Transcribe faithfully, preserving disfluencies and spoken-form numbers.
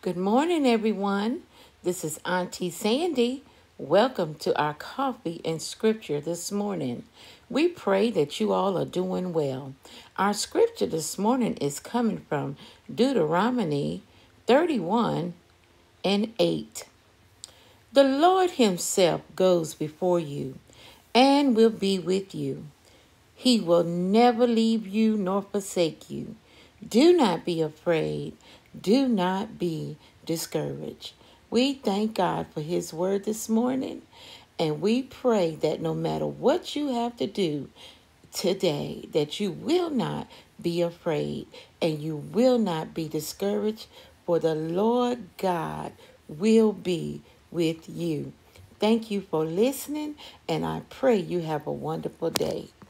Good morning, everyone. This is Auntie Sandy. Welcome to our coffee and scripture this morning. We pray that you all are doing well. Our scripture this morning is coming from Deuteronomy thirty-one and eight. The Lord himself goes before you and will be with you. He will never leave you nor forsake you. Do not be afraid. Do not be discouraged. We thank God for his word this morning, and we pray that no matter what you have to do today, that you will not be afraid and you will not be discouraged, for the Lord God will be with you. Thank you for listening, and I pray you have a wonderful day.